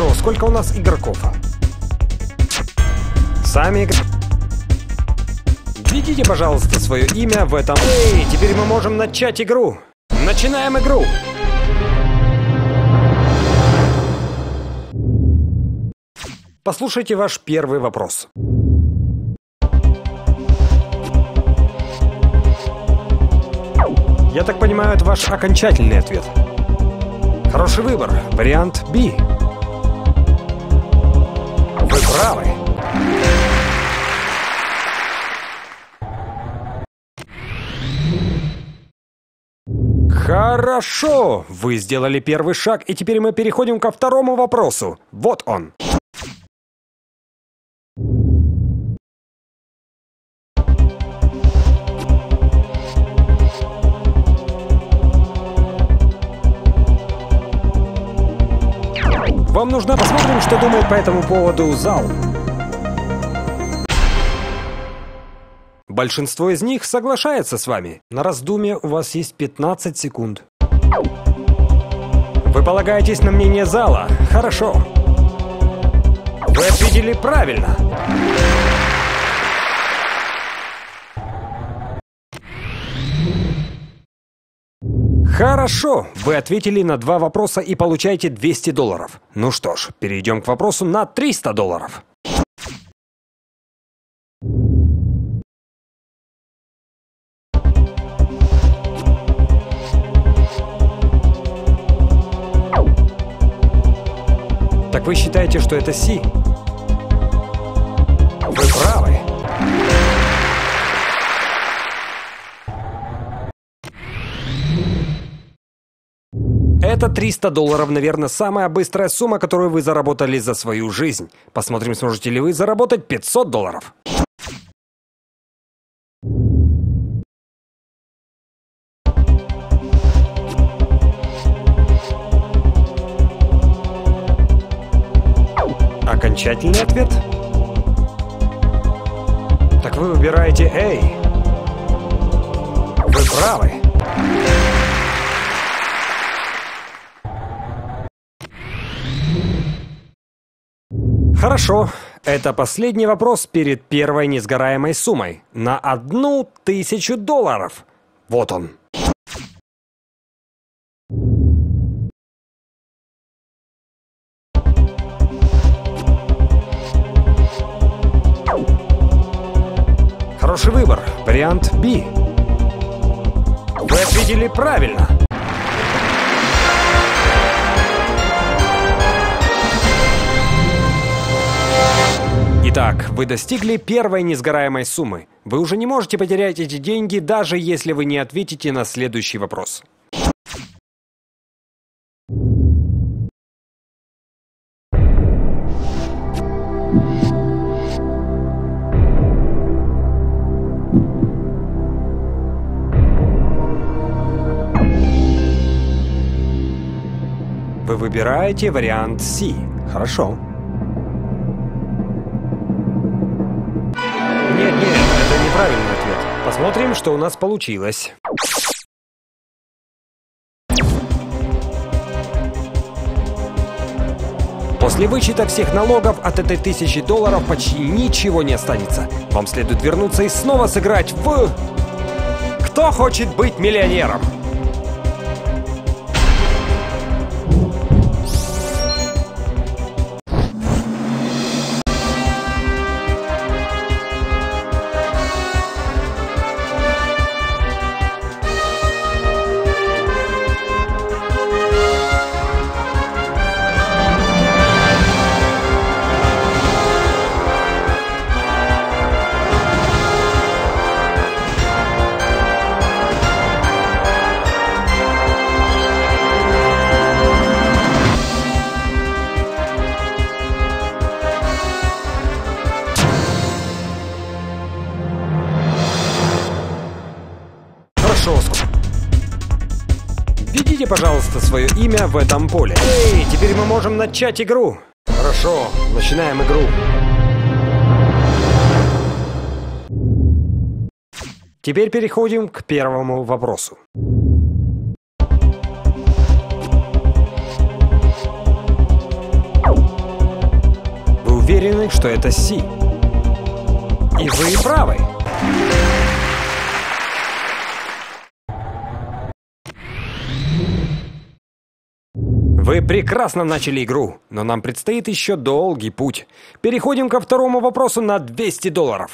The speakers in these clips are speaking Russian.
Хорошо, сколько у нас игроков? Сами введите, пожалуйста, свое имя в этом. Эй, теперь мы можем начать игру. Начинаем игру. Послушайте ваш первый вопрос. Я так понимаю, это ваш окончательный ответ. Хороший выбор. Вариант B. Вы правы. Хорошо. Вы сделали первый шаг, и теперь мы переходим ко второму вопросу. Вот он. Вам нужно посмотрим, что думает по этому поводу зал. Большинство из них соглашается с вами. На раздумье у вас есть 15 секунд. Вы полагаетесь на мнение зала? Хорошо. Вы ответили правильно. Хорошо, вы ответили на 2 вопроса и получаете $200. Ну что ж, перейдем к вопросу на $300. Так вы считаете, что это C? Вы правы. Это $300, наверное, самая быстрая сумма, которую вы заработали за свою жизнь. Посмотрим, сможете ли вы заработать $500. Окончательный ответ? Так вы выбираете A. Вы правы. Хорошо. Это последний вопрос перед первой несгораемой суммой. На $1000. Вот он. Хороший выбор. Вариант B. Вы ответили правильно. Итак, вы достигли первой несгораемой суммы. Вы уже не можете потерять эти деньги, даже если вы не ответите на следующий вопрос. Вы выбираете вариант C. Хорошо. Нет, это неправильный ответ. Посмотрим, что у нас получилось. После вычета всех налогов от этой $1000 почти ничего не останется. Вам следует вернуться и снова сыграть в... Кто хочет быть миллионером? Введите, пожалуйста, свое имя в этом поле. Эй, теперь мы можем начать игру. Хорошо, начинаем игру. Теперь переходим к первому вопросу. уверены, что это Си. И вы правы. Вы прекрасно начали игру, но нам предстоит еще долгий путь. Переходим ко второму вопросу на $200.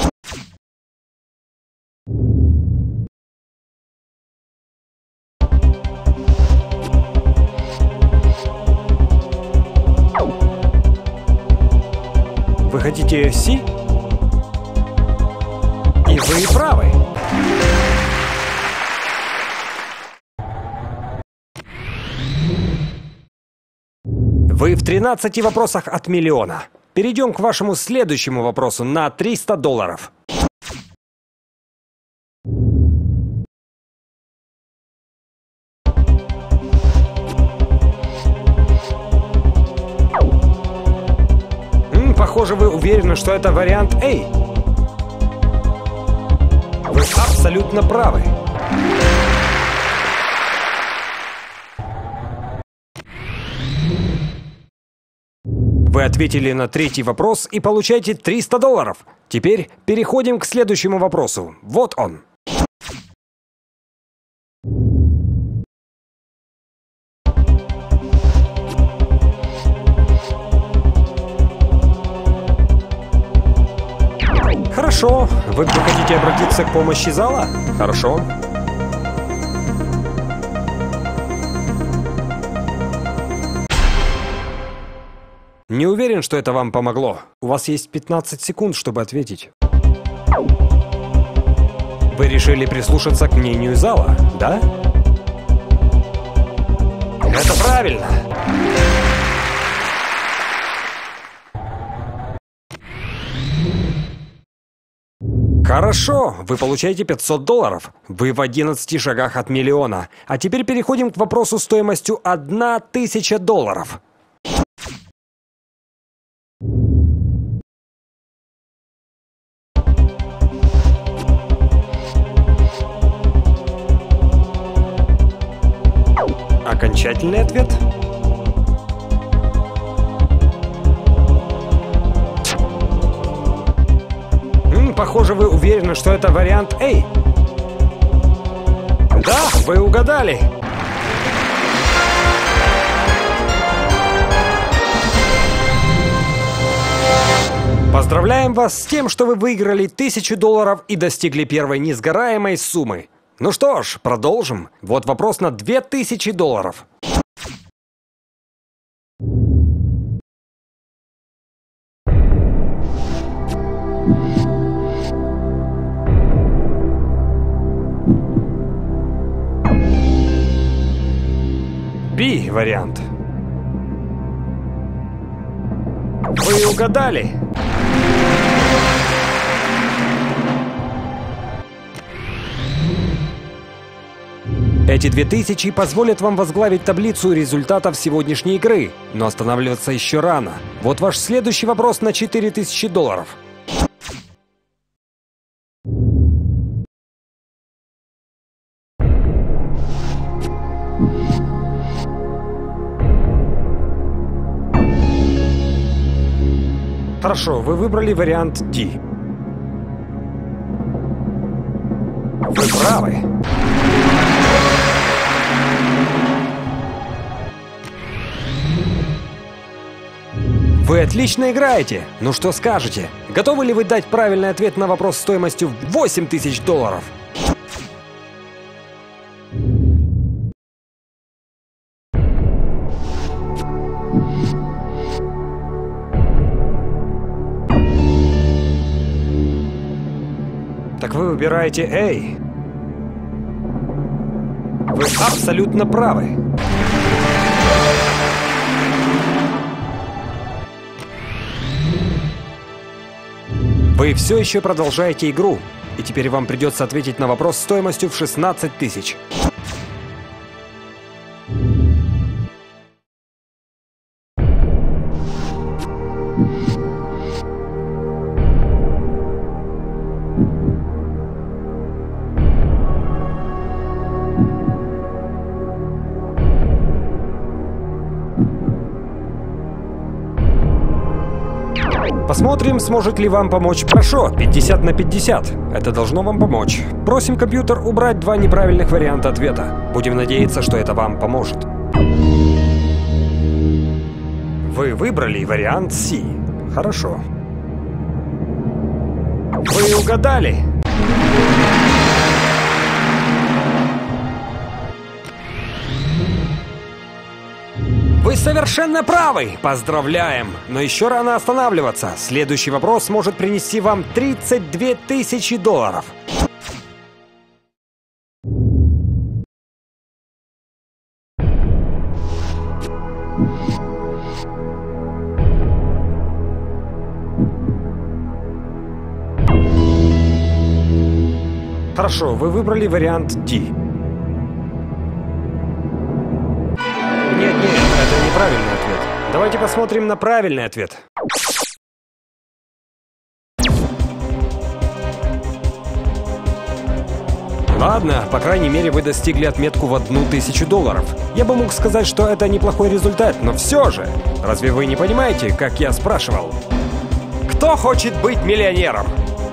Вы хотите Си? И вы правы. Вы в 13 вопросах от миллиона. Перейдем к вашему следующему вопросу на $300. Похоже, вы уверены, что это вариант А. Вы абсолютно правы. Вы ответили на третий вопрос и получаете $300. Теперь переходим к следующему вопросу. Вот он. Хорошо. Вы хотите обратиться к помощи зала? Хорошо. Не уверен, что это вам помогло. У вас есть 15 секунд, чтобы ответить. Вы решили прислушаться к мнению зала, да? Это правильно. Хорошо, вы получаете $500. Вы в 11 шагах от миллиона. А теперь переходим к вопросу стоимостью $1000. Окончательный ответ? Похоже, вы уверены, что это вариант А. Да, вы угадали. Поздравляем вас с тем, что вы выиграли $1000 и достигли первой несгораемой суммы. Ну что ж, продолжим. Вот вопрос на $2000. Вариант. Вы угадали. Эти 2000 позволят вам возглавить таблицу результатов сегодняшней игры, но останавливаться еще рано. Вот ваш следующий вопрос на $4000. Хорошо, вы выбрали вариант D. Вы правы. Вы отлично играете. Ну что скажете? Готовы ли вы дать правильный ответ на вопрос стоимостью в $8000? Так вы выбираете A. Вы абсолютно правы. Вы все еще продолжаете игру, и теперь вам придется ответить на вопрос стоимостью в 16 000. Посмотрим, сможет ли вам помочь. Хорошо, 50 на 50. Это должно вам помочь. Просим компьютер убрать 2 неправильных варианта ответа. Будем надеяться, что это вам поможет. Вы выбрали вариант C. Хорошо. Вы угадали. Вы совершенно правы! Поздравляем! Но еще рано останавливаться. Следующий вопрос может принести вам 32 тысячи долларов. Хорошо, вы выбрали вариант D. Нет, это неправильный ответ. Давайте посмотрим на правильный ответ. Ладно, по крайней мере вы достигли отметку в 1000 долларов. Я бы мог сказать, что это неплохой результат, но все же, разве вы не понимаете, как я спрашивал? Кто хочет быть миллионером?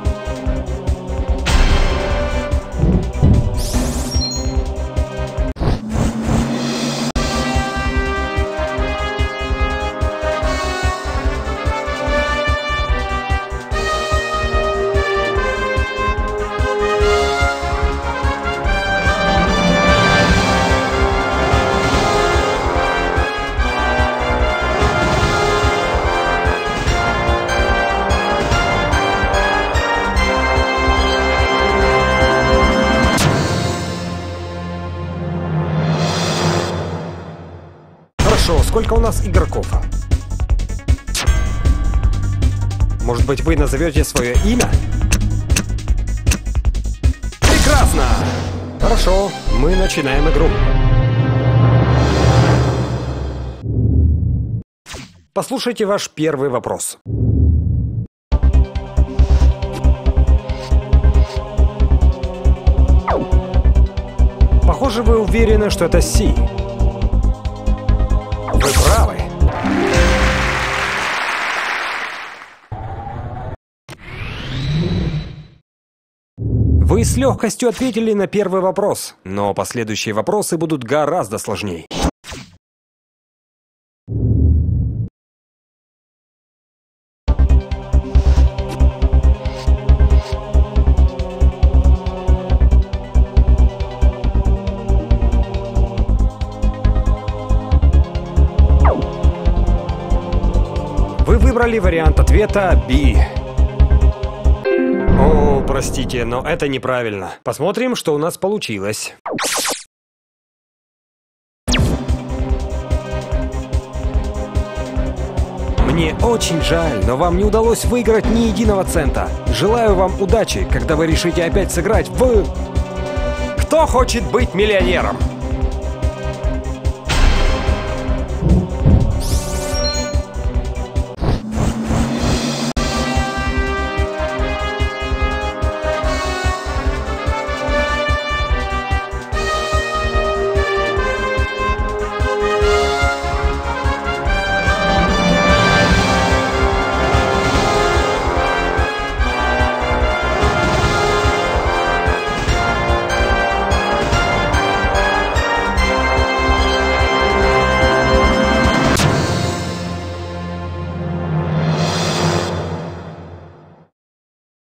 Хорошо, сколько у нас игроков? Может быть, вы назовете свое имя? Прекрасно! Хорошо, мы начинаем игру. Послушайте ваш первый вопрос. Похоже, вы уверены, что это C. Вы правы. Вы с легкостью ответили на первый вопрос, но последующие вопросы будут гораздо сложнее. Вы выбрали вариант ответа B. О, простите, но это неправильно. Посмотрим, что у нас получилось. Мне очень жаль, но вам не удалось выиграть ни единого цента. Желаю вам удачи, когда вы решите опять сыграть в... Кто хочет быть миллионером?